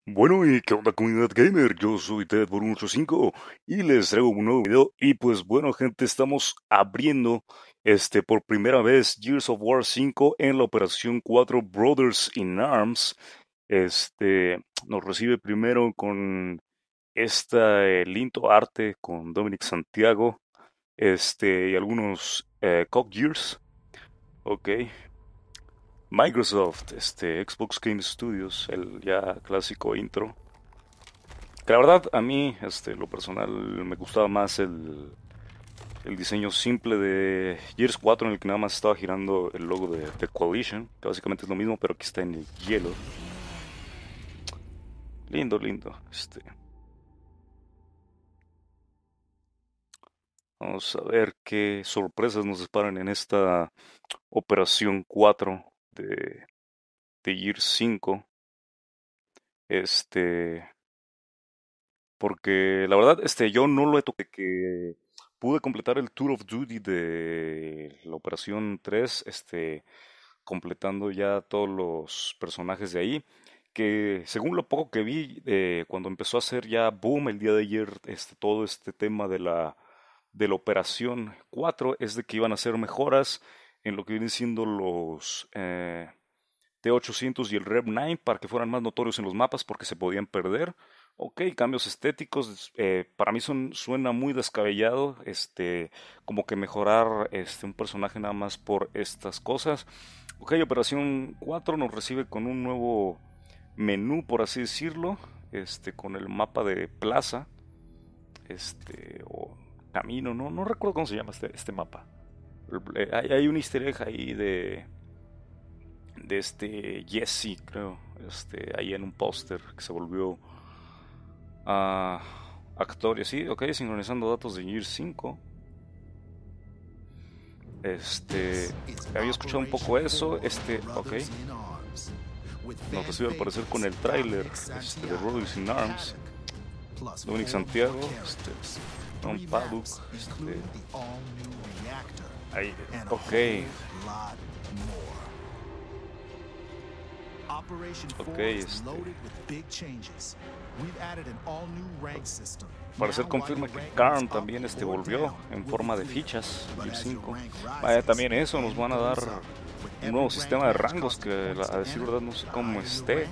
Bueno, ¿y qué onda, comunidad gamer? Yo soy Ted por 185 y les traigo un nuevo video. Y pues bueno, gente, estamos abriendo por primera vez Gears of War 5 en la Operación 4 Brothers in Arms. Nos recibe primero con lindo arte con Dominic Santiago, y algunos COG Gears. Ok, Microsoft, Xbox Game Studios, el ya clásico intro. Que la verdad, a mí, lo personal, me gustaba más el diseño simple de Gears 4 en el que nada más estaba girando el logo de Coalition, que básicamente es lo mismo, pero aquí está en el hielo. Lindo, lindo. Vamos a ver qué sorpresas nos esperan en esta Operación 4 de Gears 5. Este, Porque la verdad, yo no lo he tocado, que pude completar el Tour of Duty de la Operación 3, completando ya todos los personajes de ahí, que según lo poco que vi, cuando empezó a hacer ya boom el día de ayer, todo este tema de la Operación 4, es de que iban a hacer mejoras en lo que vienen siendo los T800 y el Rev 9 para que fueran más notorios en los mapas porque se podían perder. Ok, cambios estéticos, para mí suena muy descabellado, como que mejorar un personaje nada más por estas cosas. Ok, Operación 4 nos recibe con un nuevo menú, por así decirlo, con el mapa de plaza, o camino, no recuerdo cómo se llama este mapa. Hay un easter egg ahí de Jesse, creo, ahí en un póster que se volvió a actor y así, ok, sincronizando datos de Gear 5. Había escuchado un poco eso, ok, nos recibe al parecer con el tráiler de Brothers in Arms, Dominic Santiago, Tom Paduk, ahí, ok, ok, parecer confirma que Karn también volvió en forma de fichas, Gear 5. Vaya, también eso, nos van a dar un nuevo sistema de rangos que a decir verdad no sé cómo esté.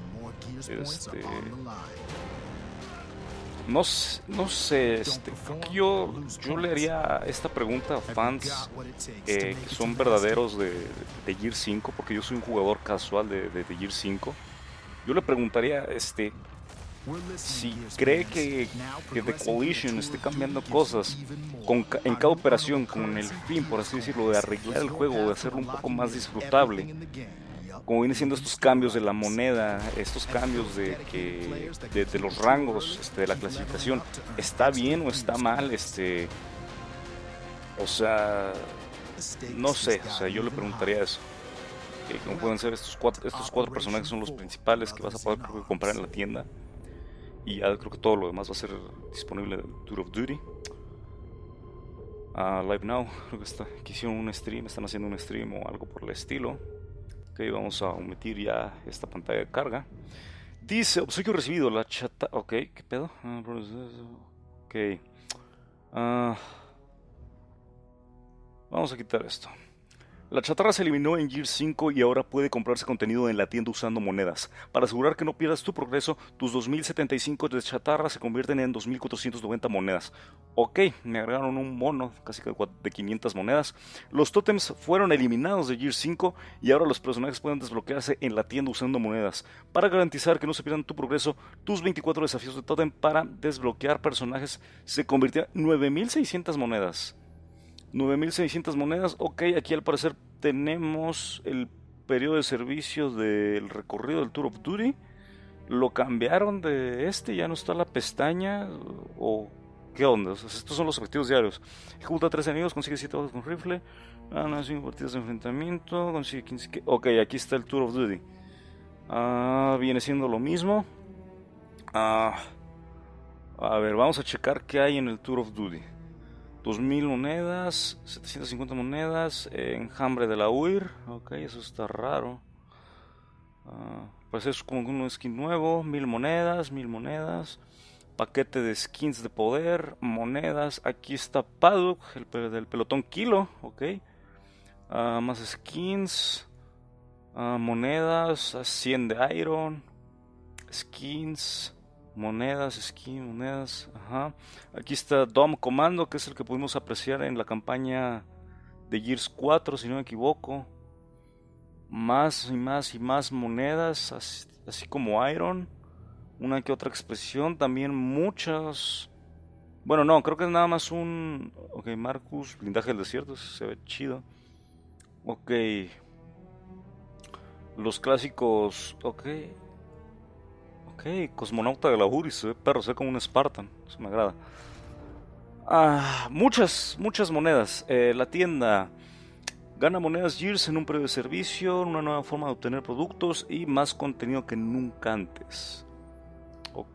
No sé, creo que yo le haría esta pregunta a fans que son verdaderos de Gear 5, porque yo soy un jugador casual de Gear 5. Yo le preguntaría, si cree que The Coalition esté cambiando cosas en cada operación con el fin, por así decirlo, de arreglar el juego, de hacerlo un poco más disfrutable, como vienen siendo estos cambios de la moneda, estos cambios de los rangos, de la clasificación, ¿está bien o está mal? O sea, no sé, o sea, yo le preguntaría eso. ¿Cómo pueden ser estos cuatro personajes? Son los principales que vas a poder, creo que, comprar en la tienda. Y ya creo que todo lo demás va a ser disponible en Tour of Duty. Live Now, creo que hicieron un stream, están haciendo un stream o algo por el estilo. Ok, vamos a omitir ya esta pantalla de carga. Dice, obsequio recibido, la chata... Ok, ¿qué pedo? Ok. Ah, vamos a quitar esto. La chatarra se eliminó en Gear 5 y ahora puede comprarse contenido en la tienda usando monedas. Para asegurar que no pierdas tu progreso, tus 2075 de chatarra se convierten en 2490 monedas. Ok, me agregaron un mono, casi de 500 monedas. Los tótems fueron eliminados de Gear 5 y ahora los personajes pueden desbloquearse en la tienda usando monedas. Para garantizar que no se pierdan tu progreso, tus 24 desafíos de tótem para desbloquear personajes se convirtieron en 9600 monedas. 9600 monedas. Ok, aquí al parecer tenemos el periodo de servicio del recorrido del Tour of Duty. Lo cambiaron de ya no está la pestaña. O qué onda. O sea, estos son los objetivos diarios. Ejecuta 3 enemigos, consigue 7 bajas con rifle. No, 5 partidas de enfrentamiento. Consigue 15. Ok, aquí está el Tour of Duty. Viene siendo lo mismo. A ver, vamos a checar qué hay en el Tour of Duty. 2000 monedas, 750 monedas, enjambre de la UIR, ok, eso está raro. Pues es como un skin nuevo, 1000 monedas, 1000 monedas. Paquete de skins de poder, monedas. Aquí está Paddock, del pelotón Kilo, ok. Más skins, monedas, 100 de Iron, skins, monedas, ajá. Aquí está Dom Comando, que es el que pudimos apreciar en la campaña de Gears 4, si no me equivoco. Más y más y más monedas, así como Iron. Una que otra expresión, también muchas. Bueno, no, creo que es nada más un... Ok, Marcus, blindaje del desierto, se ve chido. Ok. Los clásicos, ok. Ok, cosmonauta de la Uris, se ve perro, se ve como un Spartan, eso me agrada. Muchas monedas. La tienda gana monedas Gears en un periodo de servicio, una nueva forma de obtener productos y más contenido que nunca antes. Ok.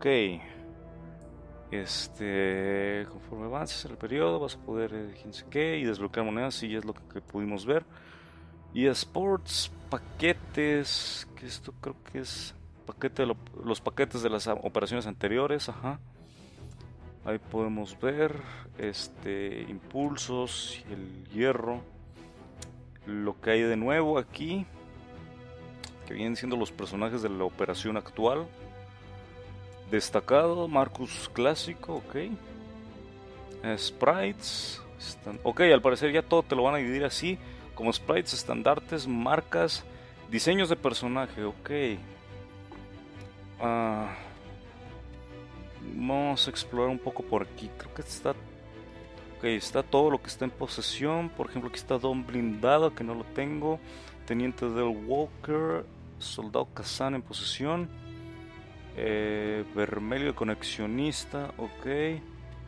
Conforme avances el periodo vas a poder quién sé qué y desbloquear monedas, sí, es lo que pudimos ver. Y Sports, paquetes, que esto creo que es paquete de los paquetes de las operaciones anteriores, ajá. Ahí podemos ver impulsos, el hierro, lo que hay de nuevo aquí, que vienen siendo los personajes de la operación actual. Destacado, Marcus clásico, ok. Sprites, ok, al parecer ya todo te lo van a dividir así, como sprites, estandartes, marcas, diseños de personaje, ok. Vamos a explorar un poco por aquí, creo que está... Ok, está todo lo que está en posesión, por ejemplo aquí está Don Blindado, que no lo tengo, Teniente Del Walker, Soldado Kazan en posesión. Vermelho conexionista, ok.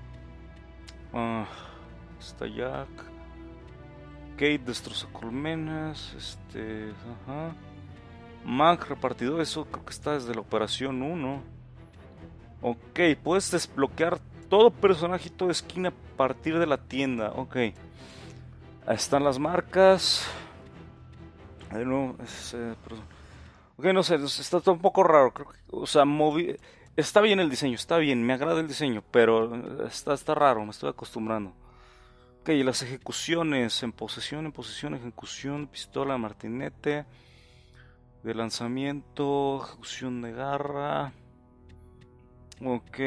Está Jack. Kate destroza colmenas. Ajá. Mac repartidor, eso creo que está desde la operación 1. Ok, puedes desbloquear todo personaje y toda skin a partir de la tienda. Ok. Ahí están las marcas. No, ok, no sé, está todo un poco raro. Creo que, o sea, está bien el diseño, está bien, me agrada el diseño, pero está raro, me estoy acostumbrando. Ok, las ejecuciones, en posesión, ejecución, pistola, martinete, de lanzamiento, ejecución de garra. Ok.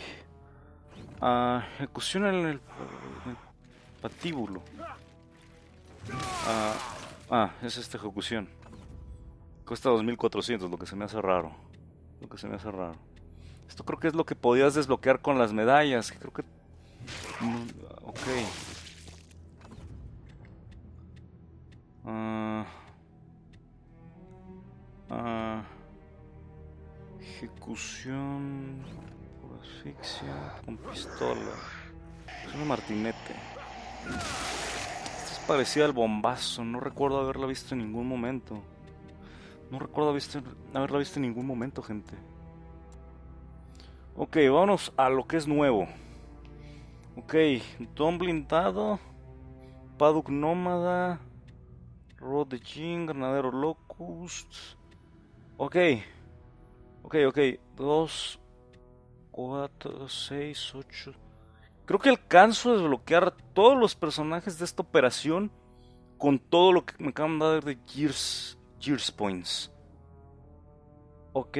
Ejecución en el patíbulo. Es esta ejecución. Cuesta 2400, lo que se me hace raro. Esto creo que es lo que podías desbloquear con las medallas. Creo que... Ok. Ejecución por asfixia con pistola. Es una martinete. Esta es parecida al bombazo. No recuerdo haberla visto en ningún momento. Gente. Ok, vámonos a lo que es nuevo. Ok, Don Blindado, Paddock Nómada, Rod de Jin, Granadero Locust. Ok. 2, 4, 6, 8. Creo que alcanzo a desbloquear todos los personajes de esta operación con todo lo que me acaban de dar de Gears Points. Ok,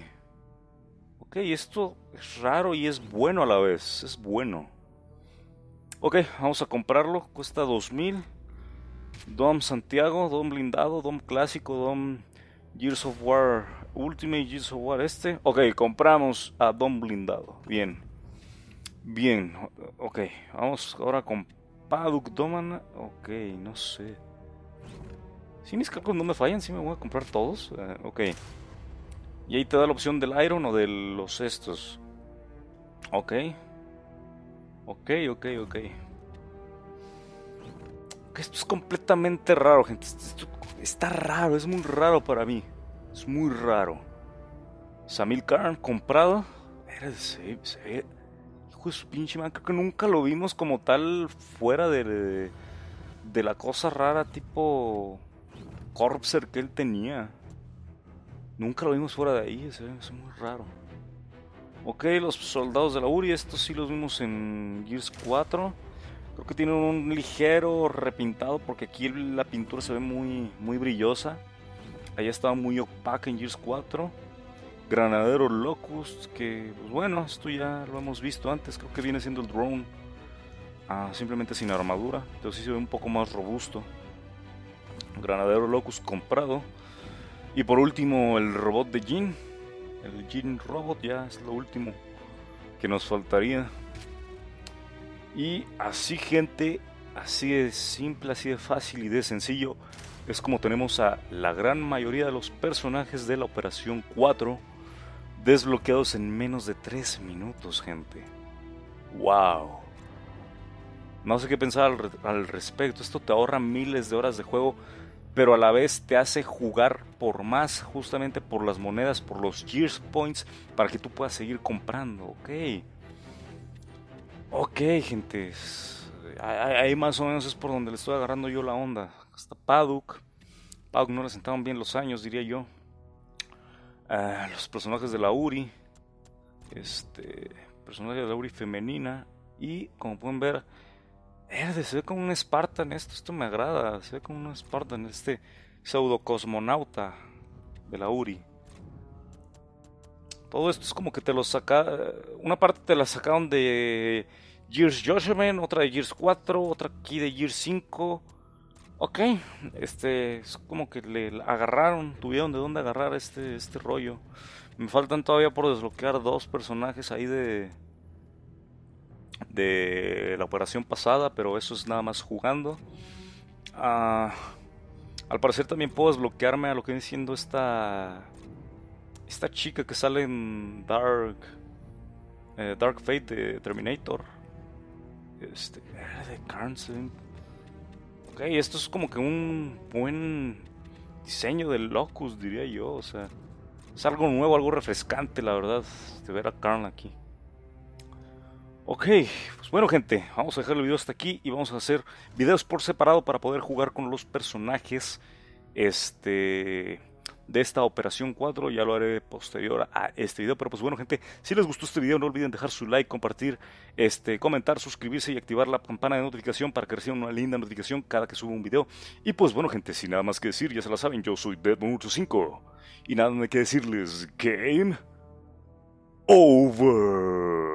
esto es raro y es bueno a la vez. Es bueno. Ok, vamos a comprarlo. Cuesta 2000. Dom Santiago, Dom Blindado, Dom Clásico, Dom Gears of War Ultimate, Gears of War Ok, compramos a Dom Blindado. Bien. Ok, vamos ahora con Paddock Domana. Ok, no sé. Si mis cálculos no me fallan, sí me voy a comprar todos. Ok. Y ahí te da la opción del Iron o de los estos. Ok. Esto es completamente raro, gente. Esto está raro, es muy raro para mí. Es muy raro. Samil Khan comprado. Hijo de su pinche man, creo que nunca lo vimos como tal fuera de la cosa rara tipo Corpser que él tenía. Nunca lo vimos fuera de ahí, es muy raro. Ok, los soldados de la URI, estos sí los vimos en Gears 4. Creo que tienen un ligero repintado porque aquí la pintura se ve muy brillosa. Allá estaba muy opaca en Gears 4. Granadero Locust, que pues bueno, esto ya lo hemos visto antes. Creo que viene siendo el drone. Simplemente sin armadura, pero sí se ve un poco más robusto. Granadero Locust comprado. Y por último el robot de Jin. El Jin Robot ya es lo último que nos faltaría. Y así, gente, así de simple, así de fácil y de sencillo es como tenemos a la gran mayoría de los personajes de la Operación 4 desbloqueados en menos de 3 minutos, gente. ¡Wow! No sé qué pensar al respecto. Esto te ahorra miles de horas de juego, pero a la vez te hace jugar por más, justamente por las monedas, por los Gears Points, para que tú puedas seguir comprando. Ok, gente. Ahí más o menos es por donde le estoy agarrando yo la onda. Hasta Paduk. Paduk no le sentaban bien los años, diría yo. Los personajes de la URI. Personaje de la URI femenina. Y como pueden ver, se ve como un Spartan esto me agrada. Se ve como un Spartan, este pseudo cosmonauta de la URI. Todo esto es como que te lo saca. Una parte te la sacaron de Gears Judgment, otra de Gears 4, otra aquí de Gears 5. Ok, es como que le agarraron, tuvieron de dónde agarrar este rollo. Me faltan todavía por desbloquear 2 personajes ahí de la operación pasada, pero eso es nada más jugando. Al parecer también puedo desbloquearme a lo que viene siendo esta chica que sale en Dark Fate de Terminator. De Carnsen. Ok, esto es como que un buen diseño del Locust, diría yo. O sea, es algo nuevo, algo refrescante, la verdad, de ver a Karn aquí. Ok, pues bueno, gente, vamos a dejar el video hasta aquí y vamos a hacer videos por separado para poder jugar con los personajes de esta Operación 4. Ya lo haré posterior a este video, pero pues bueno, gente, si les gustó este video no olviden dejar su like, compartir, comentar, suscribirse y activar la campana de notificación para que reciban una linda notificación cada que suba un video. Y pues bueno, gente, sin nada más que decir, ya se la saben, yo soy Deadmoon85 y nada más que decirles, Game Over.